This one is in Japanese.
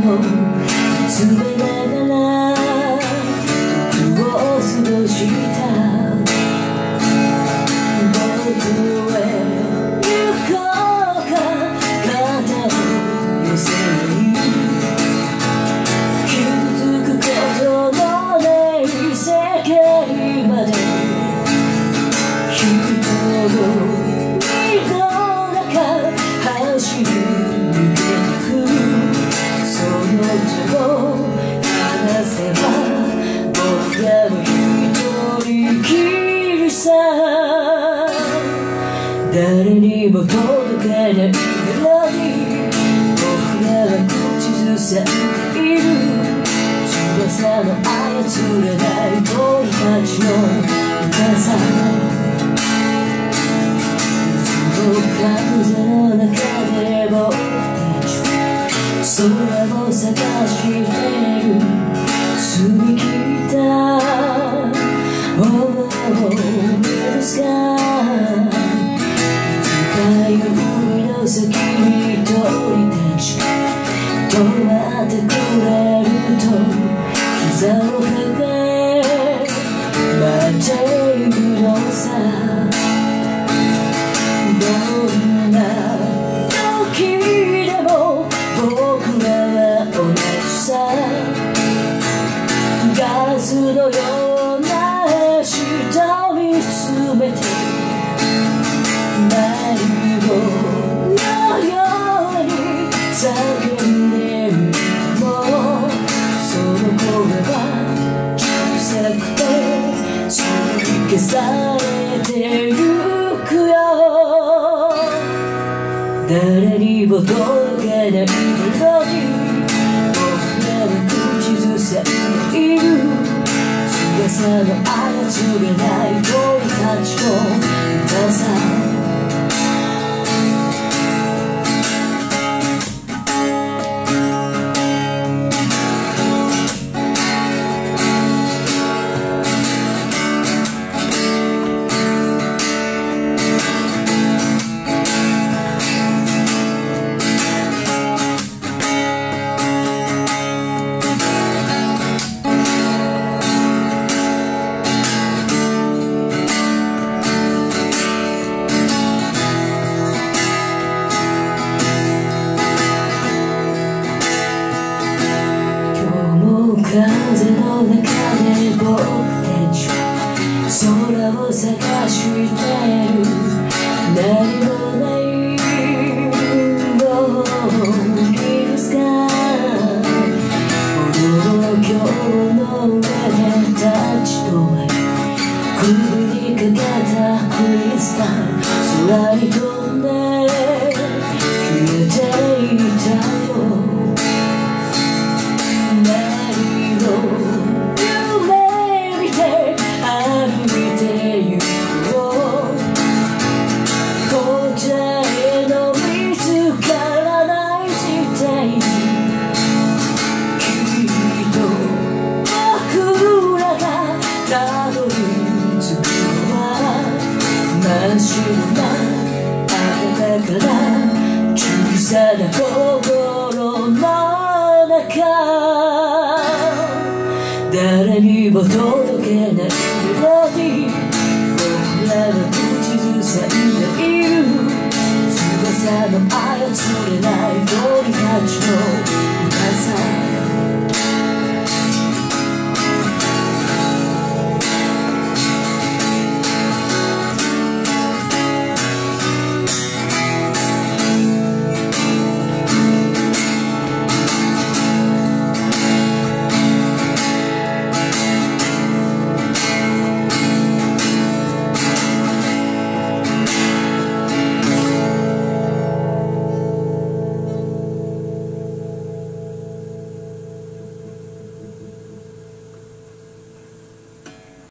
を見つめながら時を過ごした僕へ行こうか肩を寄せに傷つくことのない世界まで人を走り抜けてくその手を離せば僕らは一人きりさ誰にも届かないメロディー僕らは口ずさんでいる翼の操れない鳥たちの歌さ風の中で僕たち空を探してる澄み切った Oh, little sky 深い海の先に鳥たち止まってくれると膝を抱え待っているのさどんな時でも僕らは同じさガラスのような明日を見つめて迷子のように叫んでみてもその声は小さくてすり消されてゆくよ誰にも届かないメロディー僕らは口ずさんでいる翼の操れない鳥たちの歌さ風の中で僕たち空を探してる何もないLittle sky 歩道橋の上で立ち止まり首にかけたクリスタル空に飛んで消えていたよ夢見て歩いてゆくよ答えの見つからない時代にきっと僕らがたどり着くのは真っ白な温かな小さな心の中誰にも届けないメロディー僕らは口ずさんでいる翼の操れない鳥たちの